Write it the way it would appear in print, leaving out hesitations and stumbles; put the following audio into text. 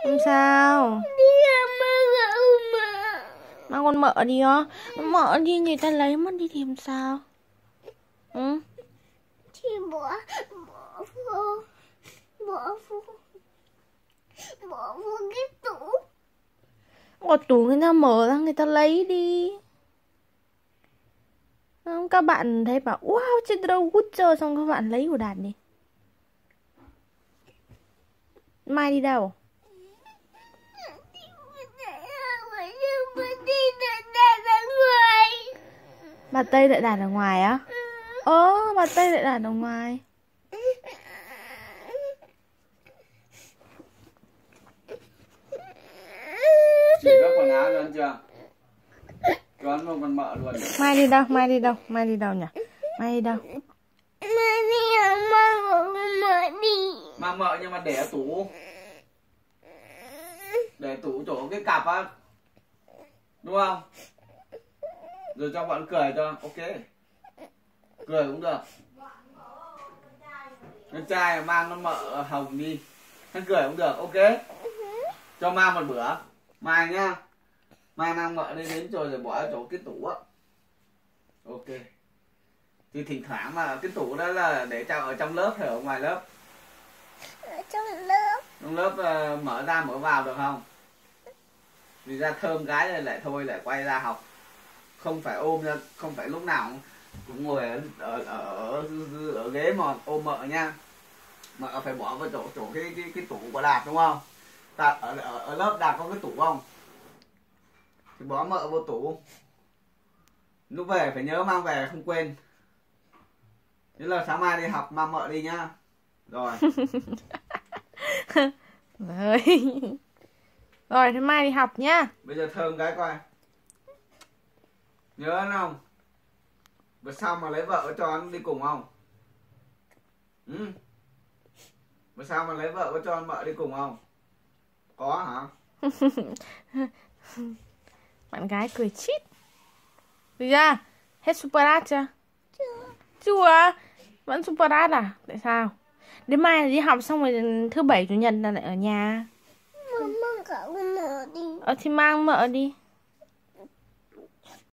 Không sao. Đi Mang con mợ đi á. Mợ đi người ta lấy mất đi thì làm sao? Ừ? thì bỏ vô bỏ vô bỏ vô cái tủ. Ở tủ người ta mở ra người ta lấy đi. Các bạn thấy bảo wow trên đâu good chơi, xong các bạn lấy của Đạt đi. Mai đi đâu? Bà Tây lại Đạt ở ngoài á? Bà Tây lại Đạt ở ngoài. Chỉ gấp quần áo luôn chưa? Cho ăn một con mợ luôn. Mai đi đâu? Mai đi đâu? Mai đi đâu nhỉ? Mai đi đâu? Mai đi mợ đi. Mang mợ nhưng mà để ở tủ. Để tủ chỗ cái cặp á. Đúng không? Rồi cho bọn cười cho, ok. Cười cũng được. Con trai mang con mợ hồng đi. Con cười cũng được, ok. Cho mang một bữa. Mai nhá. Mai mang mợ đi đến rồi bỏ ở chỗ cái tủ á. Ok. Thì thỉnh thoảng mà cái tủ đó là để cho ở trong lớp hay ở ngoài lớp? Ở trong lớp. Trong lớp mở ra mở vào được không? Vì ra thơm cái rồi lại thôi lại quay ra học. Không phải ôm ra, không phải lúc nào cũng ngồi ở ghế mà ôm mợ nha. Mợ phải bỏ vào chỗ cái tủ của Đạt đúng không? Ở lớp Đạt có cái tủ không? Thì bỏ mợ vô tủ. Lúc về phải nhớ mang về không quên. Thế là sáng mai đi học mang mợ đi nhá. Rồi. Rồi. Rồi thế mai đi học nhá. Bây giờ thơm cái coi. Nhớ không? Bữa sau mà lấy vợ cho anh đi cùng không? Ừ. Bữa sau mà lấy vợ có cho anh mợ đi cùng không? Có hả? Bạn gái cười chít. Đi ra. Hết super rat chưa? Chưa. Vẫn super rat à? Tại sao? Đến mai là đi học xong rồi thứ bảy chủ nhật là lại ở nhà. Mang cả con mợ đi. Thì mang mợ đi.